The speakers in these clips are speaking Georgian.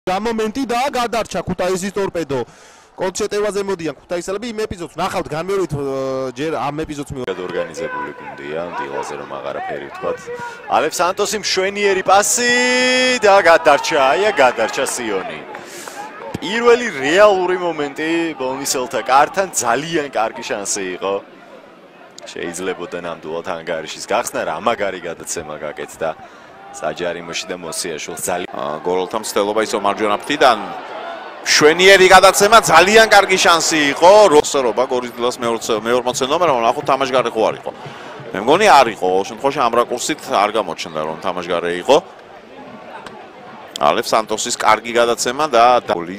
გამომენტი და გადარჩა ქუთაისის ტორპედო. კონცეტევაზე მოდიან ქუთაისელები იმ ეპიზოდს ნახავთ განმეორებით ჯერ ამ ეპიზოდს მივიღეთ ორგანიზებული გუნდია დილაზე რომ აღარაფერი ვთქვათ. ალექ სანტოსი მშვენიერი პასი და გადარჩა სიონი. პირველი რეალური მომენტი ბოლნისელთა კართან ძალიან კარგი შანსი იყო. შეიძლებოდა ნამდვილად ანგარიშის გახსნა, რა მაგარი გადაცემა გაკეთდა საჯარიმოში და მოსიაშვილს ძალიან გოლთა მცდელობა ისო მარჯვენა ფრთიდან შვენიერი გადაცემა ძალიან კარგი შანსი იყო როსერობა გორის დილას მე-40 ნომერმა ნახოთ თამაშგარე ხო არ იყო მე მგონი არ იყო შემთხვევაში ამ რაკურსით არ გამოჩნდა რომ თამაშგარე იყო ალექ სანტოსის კარგი გადაცემა და გოლი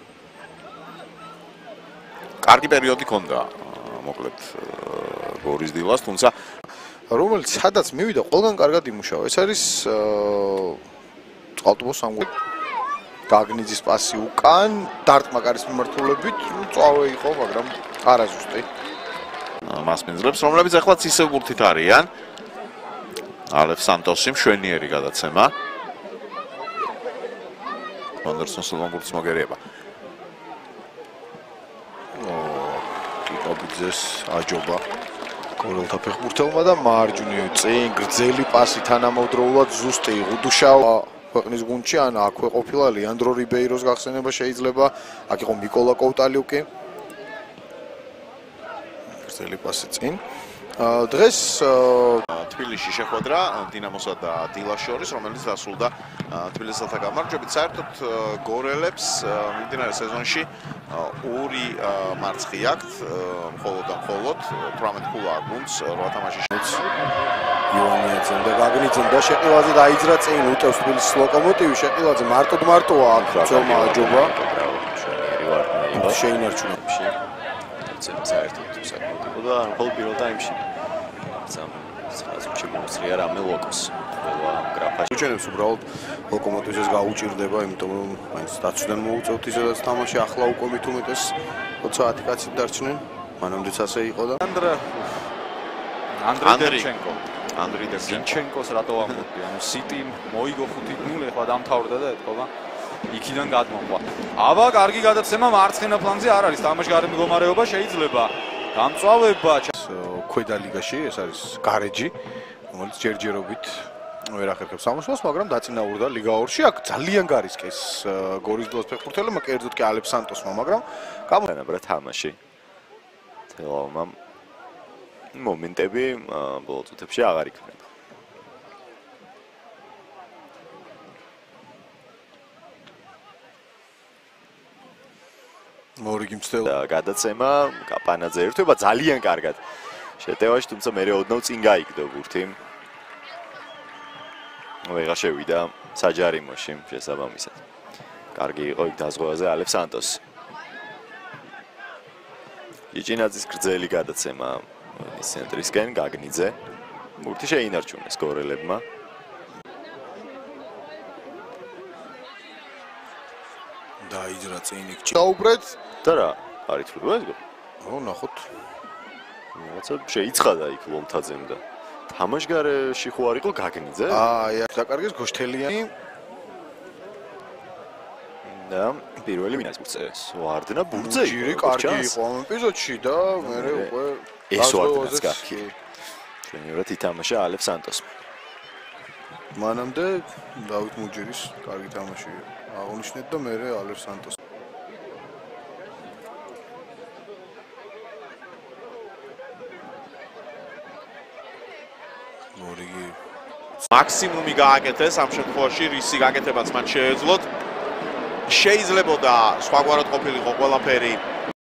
კარგი პერიოდი ჰქონდა მოკლედ გორის დილას თუმცა რომელიც სადაც მივიდა ყველგან კარგად იმუშავა ეს არის წყალტუბოს სამგო გაგნიძის პასი უკან დარტმაკარის მიმართულებით წავე იყო მაგრამ არაზუსტი მასპინძლებს რომლებიც ახლაც ისევ გურთით არიან ალექ სანტოსი მშვენიერი გადაცემა ანდერსონს ლონგურს მოგერიება კიკაბიძეს აჯობა გორელთა ფეხბურთელმა და მარჯვნივ წინ გრძელი პასი თანამედროვულად ზუსტი ღუდუშავა ქვეყნის გუნდში ან აქვე ყოფილა ლეანდრო რიბეიროს გახსენება შეიძლება აქ იყო მიკოლა კოუტალიუკი გრძელი პასი წინ დღეს თბილისში შეხვედრა დინამოსა და დილას შორის რომელიც დასრულდა თბილისელთა გამარჯვებით საერთოდ გორელებს მიმდინარე სეზონში ორი მარცხი აქვთ მხოლოდ 18 ქულა გუნდს 8 თამაშში იონიაძემ და გაგნიძემ და შეყილაძე დაიძრა წინ უტევს თბილისის ლოკომოტივი შეყილაძე მარტოა აქ ძომა აჯობა შეინარჩუნა საერთოდ საკუთრებოდა და მხოლოდ პირველ ტაიმში შემოუწია რამე ლოკოს ყველა გრაფაში უჩენებს უბრალოდ ლოკომოტივის გაუჭირდება იმიტომ რომ მაინც დაცვიდან მოუწევთ ისედაც თამაში ახლა უკვე მით უმეტეს 20 კაცით დარჩნენ მანამდეც ასე იყო და ანდრეი დერჩენკოს რატო ამბობდი ანუ სიტი მოიგო 5-0 ეხლა დამთავრდა და ეთქობა იქიდან გადმოყვა აბა კარგი გადაცემა მარცხენა ფლანგზე არ არის თამაშგარე მდგომარეობა შეიძლება გამწვავება ქვედა ლიგაში ეს არის გარეჯი რომელიც ჯერჯერობით ვერ ახერხებს სამუშაოს მაგრამ დაწინაურდა ლიგა 2-ში აქ ძალიან გარისკეს გორის დილას ფეხბურთელებმა კერძოდ კი ალექ სანტოსმა მაგრამ გამონაბრა თამაში თელავმა მომენტები ბოლო წუთებში აღარ იქნება მორიგი მცდელობა გადაცემა კაპანაძე ერთვება ძალიან კარგად შეტევაში თუმცა მე ოდნავ წინ გაიგდო გურთი ვეღარ შევიდა საჯარიმოში შესაბამისად კარგი იყო იქ დაზღვევაზე ალექ სანტოსი იჭინაძის გრძელი გადაცემა ცენტრისკენ გაგნიძე გურთი შეინარჩუნეს გორელებმა დაიძრა წინ იქ დაუბრეთ და რა არის თქმა ეს ო ნახოთ რაღაცა შეიცხადა იქ ლომთაძემ და თამაშგარეში ხო არ იყო გაგნიძე აი აქ დაკარგეს გოშთელიანი და პირველი მინაც ბურწეს ვარდნა ბურწე ჯირი კარგი იყო ამ ეპიზოდში და მე უკვე ეს ვარდნაც კარგი ჩვენივრად ითამაშა ალექ სანტოსმა მანამდე დავით მუჯირის კარგი თამაში აღნიშნეთ და მე ალექ სანტოს მორიგი მაქსიმუმი გააკეთეს ამ შემთხვევაში რისი გაკეთებაც მათ შეეძლოთ შეიძლებოდა სხვაგვარად ყოფილიყო ყველაფერი